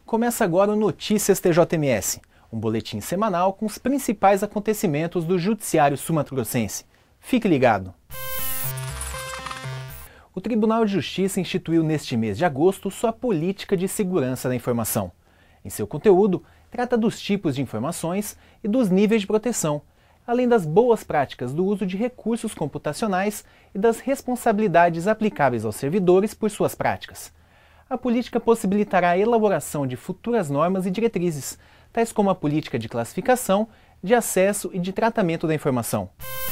Começa agora o Notícias TJMS, um boletim semanal com os principais acontecimentos do Judiciário Sul-Mato-Grossense. Fique ligado! O Tribunal de Justiça instituiu neste mês de agosto sua política de segurança da informação. Em seu conteúdo, trata dos tipos de informações e dos níveis de proteção, além das boas práticas do uso de recursos computacionais e das responsabilidades aplicáveis aos servidores por suas práticas. A política possibilitará a elaboração de futuras normas e diretrizes, tais como a política de classificação, de acesso e de tratamento da informação.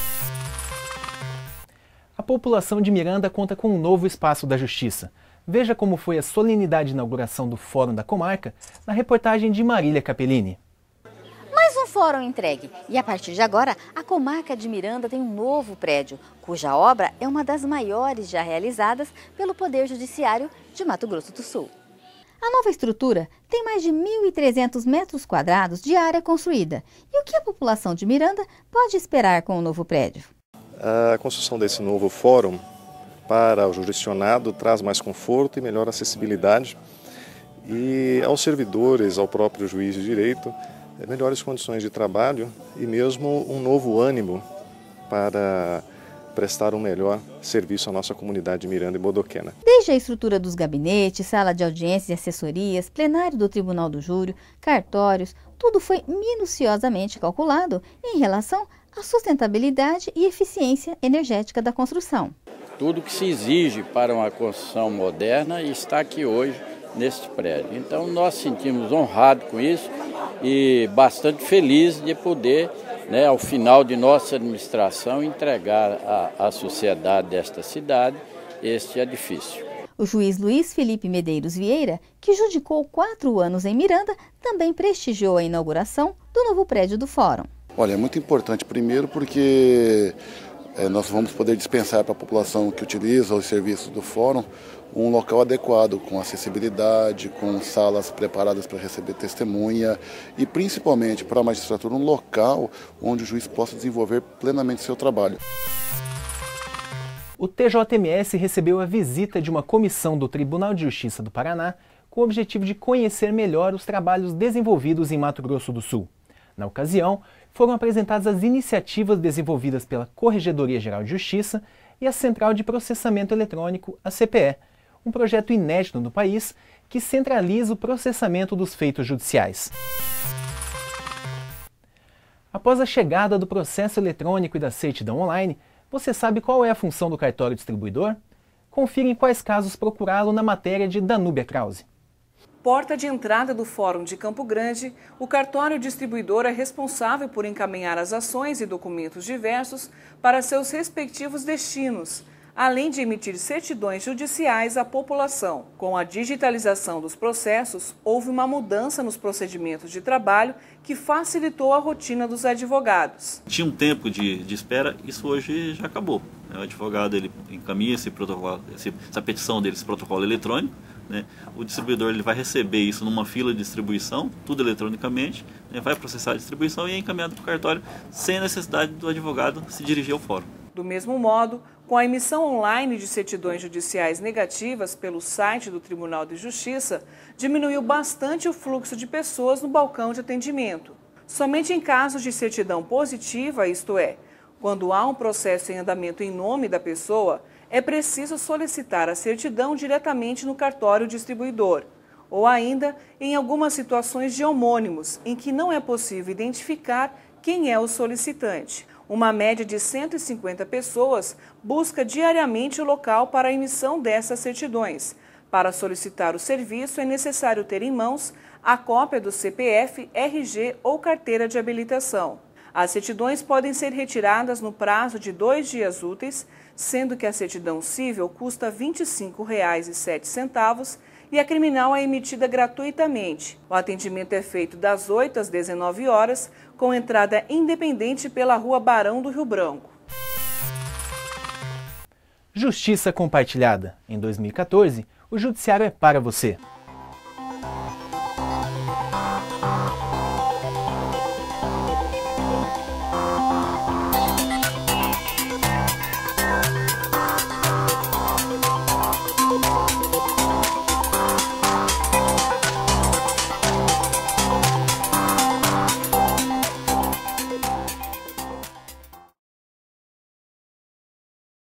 A população de Miranda conta com um novo espaço da Justiça. Veja como foi a solenidade de inauguração do Fórum da Comarca na reportagem de Marília Capellini. Mais um fórum entregue e a partir de agora a Comarca de Miranda tem um novo prédio, cuja obra é uma das maiores já realizadas pelo Poder Judiciário de Mato Grosso do Sul. A nova estrutura tem mais de 1.300 metros quadrados de área construída. E o que a população de Miranda pode esperar com o novo prédio? A construção desse novo fórum para o jurisdicionado traz mais conforto e melhor acessibilidade e aos servidores, ao próprio juiz de direito, melhores condições de trabalho e mesmo um novo ânimo para prestar um melhor serviço à nossa comunidade de Miranda e Bodoquena. Desde a estrutura dos gabinetes, sala de audiências e assessorias, plenário do Tribunal do Júri, cartórios, tudo foi minuciosamente calculado em relação à sustentabilidade e eficiência energética da construção. Tudo que se exige para uma construção moderna está aqui hoje neste prédio. Então nós sentimos honrados com isso e bastante felizes de poder, ao final de nossa administração, entregar à sociedade desta cidade este edifício. O juiz Luiz Felipe Medeiros Vieira, que judicou 4 anos em Miranda, também prestigiou a inauguração do novo prédio do Fórum. Olha, é muito importante, primeiro porque nós vamos poder dispensar para a população que utiliza os serviços do Fórum um local adequado, com acessibilidade, com salas preparadas para receber testemunha e principalmente para a magistratura um local onde o juiz possa desenvolver plenamente seu trabalho. O TJMS recebeu a visita de uma comissão do Tribunal de Justiça do Paraná com o objetivo de conhecer melhor os trabalhos desenvolvidos em Mato Grosso do Sul. Na ocasião, foram apresentadas as iniciativas desenvolvidas pela Corregedoria Geral de Justiça e a Central de Processamento Eletrônico, a CPE, um projeto inédito no país que centraliza o processamento dos feitos judiciais. Após a chegada do processo eletrônico e da certidão online, você sabe qual é a função do cartório distribuidor? Confira em quais casos procurá-lo na matéria de Danúbia Krause. Porta de entrada do Fórum de Campo Grande, o cartório distribuidor é responsável por encaminhar as ações e documentos diversos para seus respectivos destinos, além de emitir certidões judiciais à população. Com a digitalização dos processos, houve uma mudança nos procedimentos de trabalho que facilitou a rotina dos advogados. Tinha um tempo de espera, isso hoje já acabou. O advogado ele encaminha essa petição dele, esse protocolo eletrônico. O distribuidor ele vai receber isso numa fila de distribuição, tudo eletronicamente, vai processar a distribuição e é encaminhado para o cartório sem a necessidade do advogado se dirigir ao fórum. Do mesmo modo, com a emissão online de certidões judiciais negativas pelo site do Tribunal de Justiça, diminuiu bastante o fluxo de pessoas no balcão de atendimento. Somente em casos de certidão positiva, isto é, quando há um processo em andamento em nome da pessoa, é preciso solicitar a certidão diretamente no cartório distribuidor, ou ainda em algumas situações de homônimos, em que não é possível identificar quem é o solicitante. Uma média de 150 pessoas busca diariamente o local para a emissão dessas certidões. Para solicitar o serviço, é necessário ter em mãos a cópia do CPF, RG ou carteira de habilitação. As certidões podem ser retiradas no prazo de 2 dias úteis, sendo que a certidão civil custa R$ 25,07 e a criminal é emitida gratuitamente. O atendimento é feito das 8 às 19 horas, com entrada independente pela Rua Barão do Rio Branco. Justiça compartilhada. Em 2014, o Judiciário é para você.